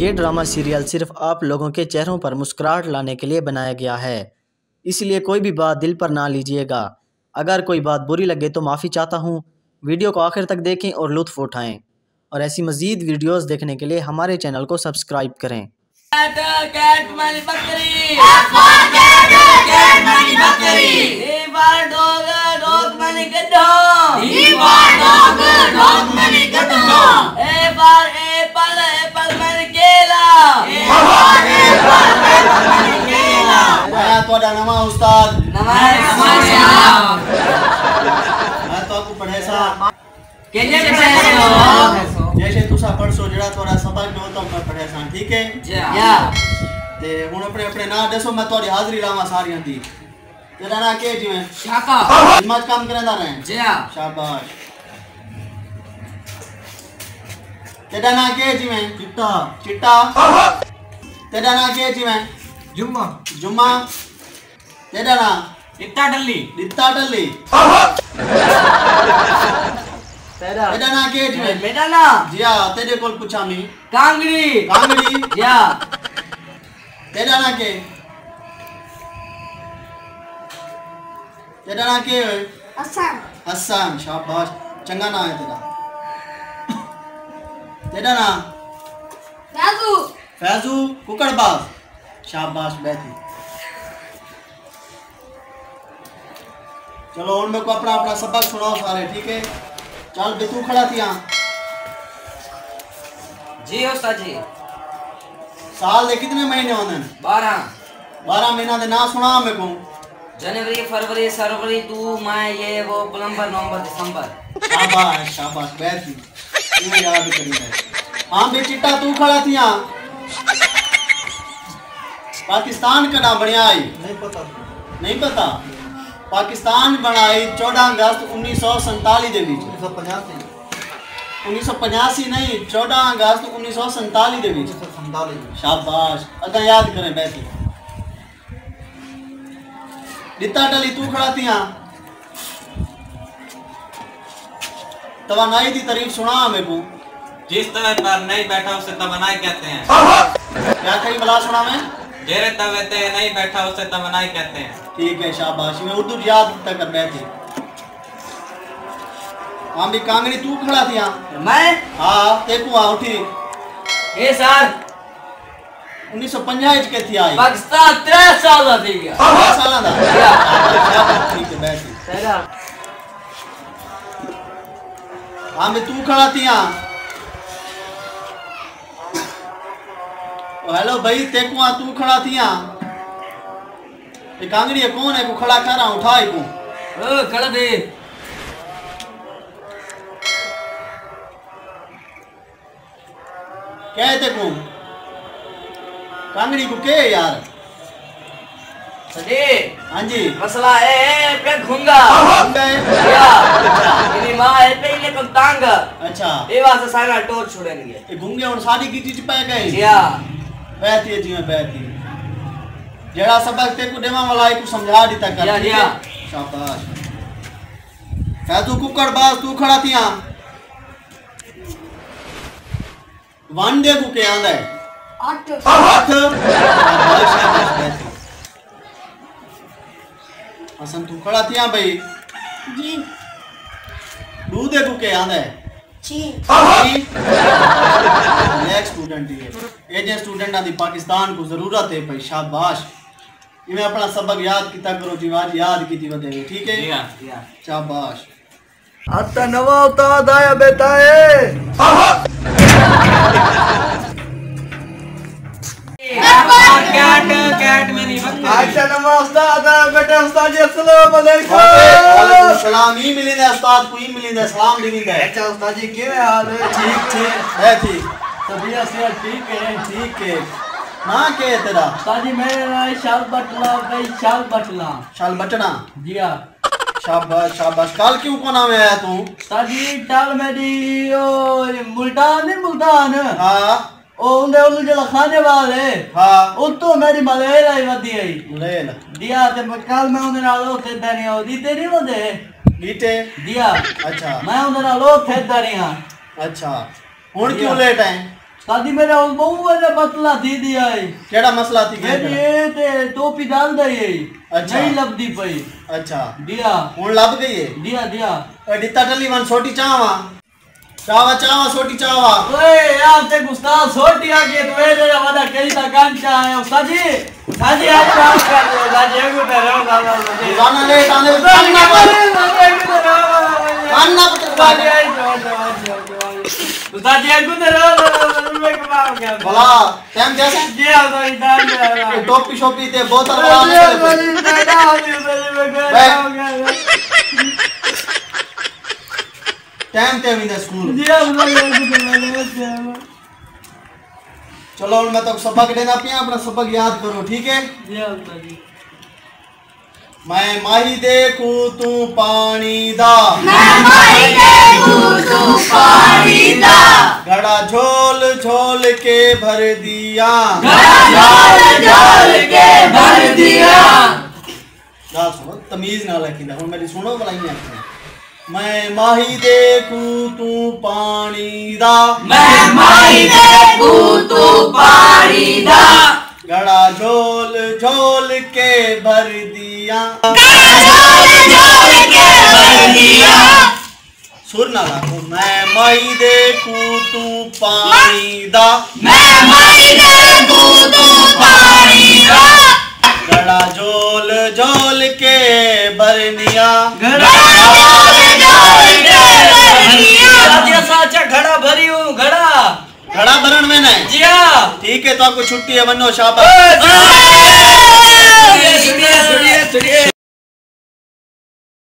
ये drama serial सिर्फ आप लोगों के चेहरों पर मुस्कुराहट लाने के लिए बनाया गया है, इसलिए कोई भी बात दिल पर ना लीजिएगा। अगर कोई बात बुरी लगे तो माफ़ी चाहता हूँ। वीडियो को आखिर तक देखें और लुत्फ़ उठाएं, और ऐसी मज़ीद वीडियोस देखने के लिए हमारे चैनल को सब्सक्राइब करें। ਤੁਹਾਡਾ ਨਵਾਂ ਉਸਤਾਦ मैं तो आपको पढ़े सा जैसे तुसा पढ़सो जड़ा थोड़ा सबक जो तो मैं पढ़े सा, ठीक है ते हुन अपने अपने ना दसो, मैं तोरी हाजिरी लावा सारियां दी। तेरा ना के जिवें शाका हिम्मत काम करंदा रहे जी हां, शाबाश। तेरा ना के जिवें चिट्टा चिट्टा। तेरा ना के जिवें जुम्मा जुम्मा। तेरा ना दित्ता डल्ली दित्ता डल्ली। तेरा ना के जिवें मेरा ना जी हां, तेरे कोल पूछा मी कांगड़ी कांगड़ी जी हां। तेरा ना के तेरा ना के हसन हसन, शाबाश, चंगा ना है तेरा। तेरा ना फैजू फैजू कुकड़बाज, शाबाश बैठी। चलो और मेरे को अपना अपना सबक सुनाओ सारे, ठीक है। चल बे तू खड़ा थिया जी उस्ताद जी। साल दे कितने महीने होने? 12 महीना दे ना सुना मेरे को। जनवरी फरवरी सरवरी तू मैं ये वो प्लम्बर नवंबर दिसंबर। शाबाश शाबाश बैठी, तू याद करी है। हां बे चिट्टा तू खड़ा थिया पाकिस्तान कदा बनया आई? नहीं पता। नहीं पता? पाकिस्तान बनाई 14 अगस्त 1947 दे विच। 1985 नहीं, 14 अगस्त 1947 दे विच। शाबाश, अदा याद करें बैठी। दित्ता टली तू खड़ा थिया तवानाई दी तारीफ सुना मेरे को। जिस तवे पर नहीं बैठा उसे तवानाई कहते हैं। क्या कही बला सुना मैं? जेरे तवे ते नहीं बैठा उसे तवानाई कहते हैं। ठीक है, शाबाश, मैं उर्दू याद कर बैठी। हां भी कांगड़ी तू खड़ा थिया मैं हां देखो आ उठी ये साल 1950 के थी आई पाकिस्तान 3 साल दा थी गया। 3 साल दा ठीक है बैठी। तेरा हां भी तू खड़ा थिया। हेलो भाई देखो आ तू खड़ा थिया। ये कांगड़ी कौन है को खड़ा कर रहा उठा को ओ खड़ा दे। कहते को कांगड़ी को के यार सजी हां जी मसला है पे घुंगा घुंगा है या मेरी मां है पे ले को तांग। अच्छा ये वास्ते सारा टोर छोड़ेंगे। ये घुंगे और शादी की चीज पे गए या बैठी जी में बैठी जेड़ा सबक ते को देवा वाला को समझा देता कर। या शाबाश। फैजू कुकड़बाज तू खड़ा थिया वांडे को के आंदा है 8 हसन तू खड़ा थिया भाई जी। दूधे को के आंदा है 6 नेक्स्ट स्टूडेंट है ये जे स्टूडेंट आदि पाकिस्तान को जरूरत है भाई। शाबाश, इवें अपना सबक याद किता करो जी, आज याद कीती वदे, ठीक है। शाबाश। आता नवा उस्ताद आया बेटा है। कैट मेरी बकरी। अच्छा नवा उस्ताद आया बेटा। उस्ताद जी अस्सलाम वालेकुम। वालेकुम सलाम। ई मिलिंदा उस्ताद को ई मिलिंदा सलाम दिंदा। अच्छा उस्ताद जी के हाल है? ठीक ठीक है ठीक तबीयत से ठीक है? ठीक है। ना के तेरा? उस्ताद जी मेरा नाम शाल बटला भाई, शाल बटला। शाल बटना जी हां। शाबाश शाबाश। काल क्यों को नाम आया तू? उस्ताद जी टाल मेरी ओ मुल्तान है मुल्तान। हां ओ उंदे उल जला खाने वाले हां उतो मेरी मलेरिया ही वदी आई ले ला दिया ते कल मैं उंदे नाल ओथे दरिया दी तेरी वदे नीचे दिया। अच्छा मैं उंदे नाल ओथे दरिया। अच्छा हुन क्यों लेट है? शादी मेरा उस बहु ने मसला थी दिया है। केड़ा मसला थी मेरी ये ते टोपी डाल दई है। अच्छा। नहीं लबदी पई। अच्छा दिया हुन लब गई है। दिया दिया डिता टली वन छोटी चावा चावा चावा छोटी चावा। ओए यार ते गुस्ताद छोटी आ गई तो मेरे वादा कई ता कांचा है साजी साजी आप काम कर लो साजी को ते रहो जाना ले ताने अन्ना पुत्र साजी आई उस्ताद जी को ते रहो मैं कमाओ क्या भला टाइम जैसे दिया तो इधर टोपी शोपी ते बोतल टाइम ते विंदा स्कूल। चलो हुन मैं तो सबक देना पिया अपना सबक याद करो ठीक है। मैं माही देखूं तू पानी दा घड़ा झोल झोल के भर दिया गाल सुनो तमीज ना लखींदा हुन मेरी सुनो भला ही आखे। मैं माही देखूं तू पानी दा घड़ा झोल झोल के भर दिया सुर ना लागो। मैं माही देखूं तू पानी दा घड़ा झोल झोल के भर दिया घड़ा भरी हूँ घड़ा भरण में नहीं जी हाँ ठीक है तो आपको छुट्टी है वनो शाबाश।